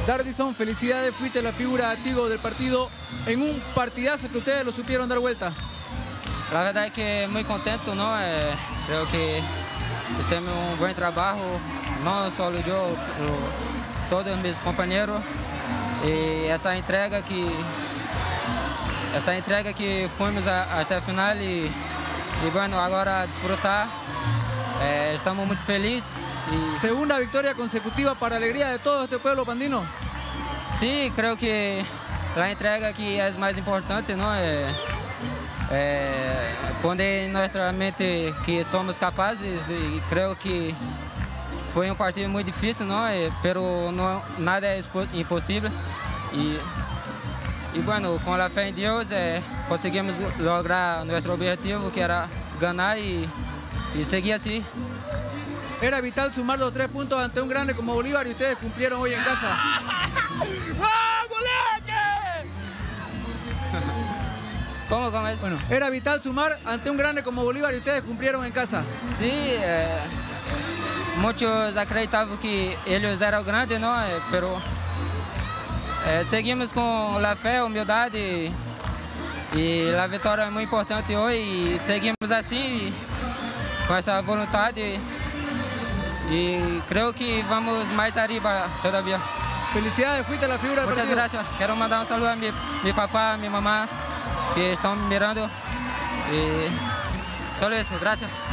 Dardison, felicidades, fuiste la figura Tigo del partido en un partidazo que ustedes lo supieron dar vuelta. La verdad es que muy contento, ¿no? Creo que hicimos un buen trabajo, no solo yo, todos mis compañeros. Y esa entrega que fuimos hasta el final y bueno, ahora a disfrutar. Estamos muy felices. Segunda victoria consecutiva para alegría de todo este pueblo pandino. Sí, creo que la entrega aquí es más importante, ¿no? Poner en nuestra mente que somos capaces y creo que fue un partido muy difícil, ¿no? Pero no, nada es imposible. Y bueno, con la fe en Dios conseguimos lograr nuestro objetivo, que era ganar y seguir así. Era vital sumar los 3 puntos ante un grande como Bolívar y ustedes cumplieron hoy en casa. ¿Cómo es? Bueno, era vital sumar ante un grande como Bolívar y ustedes cumplieron en casa. Sí, muchos acreditaban que ellos eran grandes, ¿no? Pero seguimos con la fe, humildad y la victoria es muy importante hoy y seguimos así, con esa voluntad y creo que vamos más arriba todavía. Felicidades, fuiste la figura del partido. Muchas gracias. Quiero mandar un saludo a mi papá, a mi mamá, que están mirando. Y solo eso, gracias.